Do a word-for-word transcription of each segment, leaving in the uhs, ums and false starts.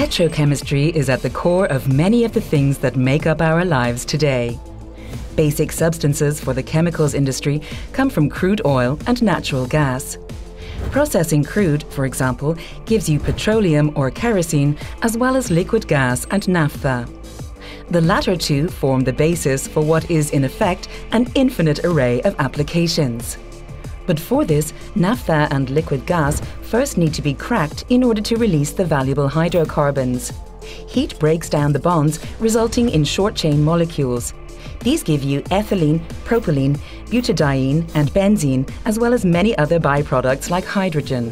Petrochemistry is at the core of many of the things that make up our lives today. Basic substances for the chemicals industry come from crude oil and natural gas. Processing crude, for example, gives you petroleum or kerosene, as well as liquid gas and naphtha. The latter two form the basis for what is, in effect, an infinite array of applications. But for this, naphtha and liquid gas first need to be cracked in order to release the valuable hydrocarbons. Heat breaks down the bonds, resulting in short-chain molecules. These give you ethylene, propylene, butadiene and benzene, as well as many other byproducts like hydrogen.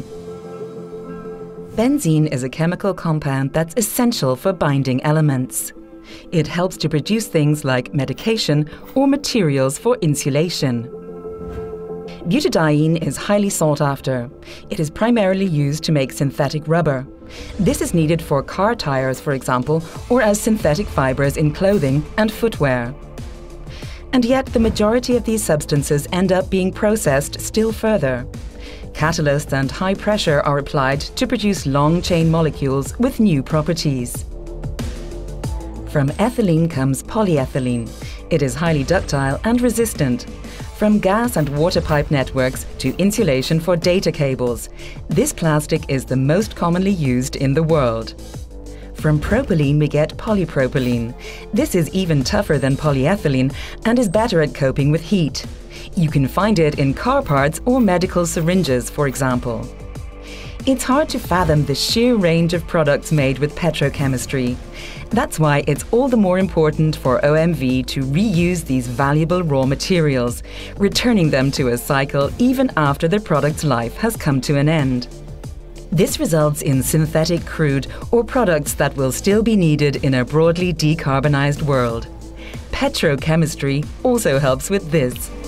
Benzene is a chemical compound that's essential for binding elements. It helps to produce things like medication or materials for insulation. Butadiene is highly sought after. It is primarily used to make synthetic rubber. This is needed for car tires, for example, or as synthetic fibers in clothing and footwear. And yet, the majority of these substances end up being processed still further. Catalysts and high pressure are applied to produce long-chain molecules with new properties. From ethylene comes polyethylene. It is highly ductile and resistant. From gas and water pipe networks to insulation for data cables, this plastic is the most commonly used in the world. From propylene we get polypropylene. This is even tougher than polyethylene and is better at coping with heat. You can find it in car parts or medical syringes, for example. It's hard to fathom the sheer range of products made with petrochemistry. That's why it's all the more important for O M V to reuse these valuable raw materials, returning them to a cycle even after the product's life has come to an end. This results in synthetic crude or products that will still be needed in a broadly decarbonized world. Petrochemistry also helps with this.